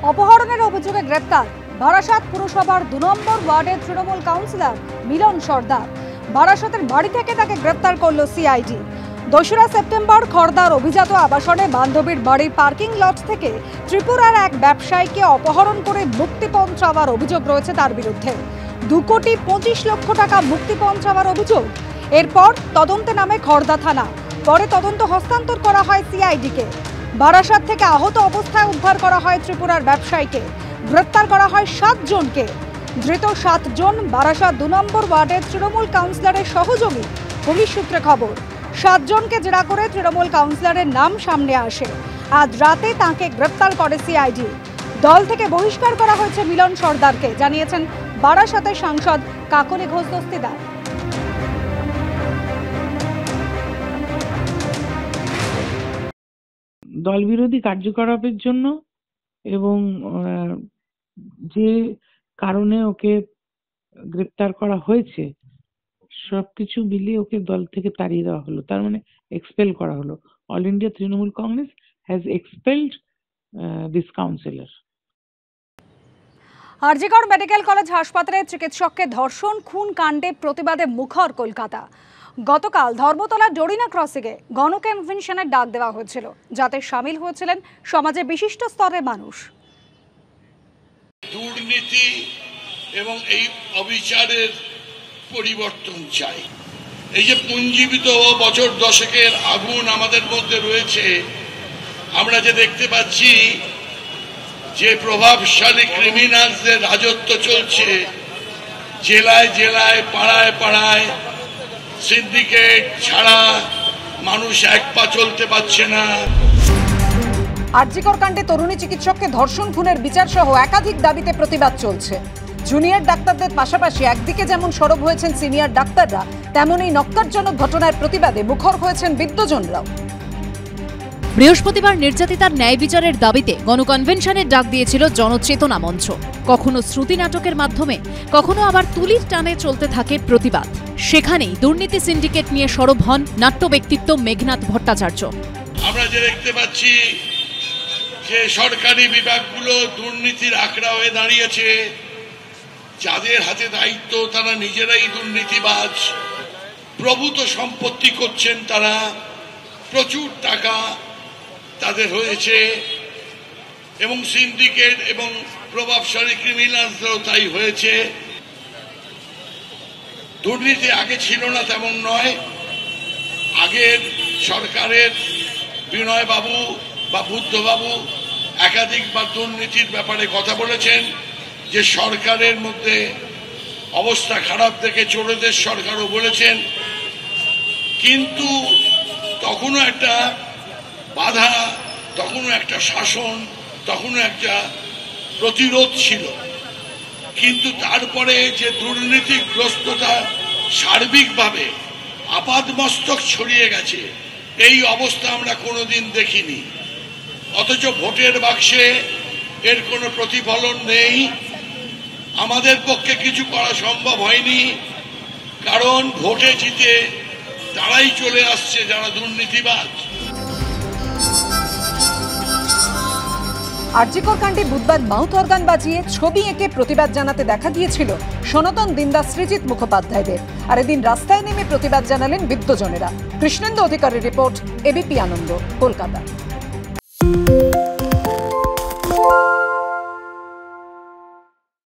অপহরণের অভিযোগে গ্রেপ্তার বারাসাত পুরসভার ২ নম্বর ওয়ার্ডের তৃণমূল কাউন্সিলর মিলন সর্দার। বারাসাতের বাড়ি থেকে তাকে গ্রেপ্তার করল সিআইডি। ২রা সেপ্টেম্বর খড়দার অভিজাত আবাসনে বান্ধবীর বাড়ির পার্কিং লট থেকে ত্রিপুরার এক ব্যবসায়ীকে অপহরণ করে মুক্তিপণ চাওয়ার অভিযোগ রয়েছে তার বিরুদ্ধে। ২,২৫,০০,০০০ টাকা মুক্তিপণ চাওয়ার অভিযোগ। এরপর তদন্তে নামে খড়দা থানা। পরে তদন্ত হস্তান্তর করা হয় সিআইডিকে। বারাসাত থেকে আহত অবস্থায় উদ্ধার করা হয় ত্রিপুরার ব্যবসায়ীকে। গ্রেপ্তার করা হয় ৭ জনকে। ধৃত ৭ জন বারাসাত ২ নম্বর ওয়ার্ডের তৃণমূল কাউন্সিলরের সহযোগী। পুলিশ সূত্রে খবর, ৭ জনকে জেরা করে তৃণমূল কাউন্সিলরের নাম সামনে আসে। আজ রাতে তাঁকে গ্রেপ্তার করে সিআইডি। দল থেকে বহিষ্কার করা হয়েছে মিলন সর্দারকে, জানিয়েছেন বারাসাতের সাংসদ কাকলি ঘোষ দস্তিদার। দল বিরোধী কার্যকলাপের জন্য এবং যে কারণে ওকে গ্রেপ্তার করা হয়েছে সবকিছু মিলিয়ে ওকে দল থেকে তাড়িয়ে দেওয়া হলো, তার মানে এক্সপেল করা হলো। All India Trinamool Congress has expelled this councillor. RG Kar medical college হাসপাতালে চিকিৎসককে ধর্ষণ খুন কাণ্ডে প্রতিবাদে মুখর কলকাতা। গতকাল ধর্মতলা ডোরিনা ক্রসিংয়ে গণকনভেনশনের ডাক দেওয়া হয়েছিল, যাতে সামিল হয়েছিলেন সমাজের বিশিষ্ট স্তরের মানুষ। দুর্নীতি এবং এই অবিচারের পরিবর্তন চাই। এই যে পুঞ্জীবিত বছর দশকের আগুন আমাদের মধ্যে রয়েছে, আমরা যে দেখতে পাচ্ছি যে প্রভাবশালী ক্রিমিনালসদের রাজত্ব চলছে, জেলায় জেলায় পাড়ায় পাড়ায় সিন্ডিকেট ছাড়া মানুষ এক পা চলতে পারছে না। আরজিকর কাণ্ডে তরুণী চিকিৎসককে ধর্ষণ খুনের বিচার সহ একাধিক দাবিতে প্রতিবাদ চলছে। জুনিয়র ডাক্তারদের পাশাপাশি একদিকে যেমন সরব হয়েছেন সিনিয়র ডাক্তাররা, তেমনই নক্কারজনক ঘটনার প্রতিবাদে মুখর হয়েছেন বিদ্যজনরাও। বৃহস্পতিবার নির্যাতিতার ন্যায় বিচারের দাবিতে গণকনভেনশনের ডাক দিয়েছিল জনচেতনা মঞ্চ। কখনো শ্রুতি নাটকের মাধ্যমে, কখনো আবার তুলির টানে চলতে থাকে প্রতিবাদ। সেখানেই দুর্নীতি সিন্ডিকেট নিয়ে সরব হন নাট্য ব্যক্তিত্ব মেঘনাথ ভট্টাচার্য। আমরা যে দেখতে পাচ্ছি যে সরকারি বিভাগগুলো দুর্নীতির আখড়া হয়ে দাঁড়িয়েছে, যাদের হাতে দায়িত্ব তারা নিজেরাই দুর্নীতিবাজ, প্রভূত সম্পত্তি করছেন তারা, প্রচুর টাকা তাদের হয়েছে এবং সিন্ডিকেট এবং প্রভাবশালী ক্রিমিনালসরাও তাই হয়েছে। দুর্নীতি আগে ছিল না তেমন নয়। আগের সরকারের বিনয় বাবু বা বুদ্ধবাবু একাধিকবার দুর্নীতির ব্যাপারে কথা বলেছেন, যে সরকারের মধ্যে অবস্থা খারাপ দেখে চোরেদের সরকারও বলেছেন, কিন্তু তখনও একটা বাধা, তখনও একটা শাসন, তখনও একটা প্রতিরোধ ছিল। কিন্তু তারপরে যে দুর্নীতিগ্রস্ততা সার্বিকভাবে আপাদমস্তক ছড়িয়ে গেছে, এই অবস্থা আমরা কোনোদিন দেখিনি। অথচ ভোটের বাক্সে এর কোনো প্রতিফলন নেই। আমাদের পক্ষে কিছু করা সম্ভব হয়নি, কারণ ভোটে জিতে তারাই চলে আসছে যারা দুর্নীতিবাজ। আরজিকর কাণ্ডে বুধবার মাউথ অর্গান বাজিয়ে ছবি এঁকে প্রতিবাদ জানাতে দেখা গিয়েছিল সনাতন দিনদাস সৃজিত মুখোপাধ্যায়দের। আর এদিন রাস্তায় নেমে প্রতিবাদ জানালেন বিদ্যজনেরা। কৃষ্ণেন্দু অধিকারীর রিপোর্ট, এবিপি আনন্দ, কলকাতা।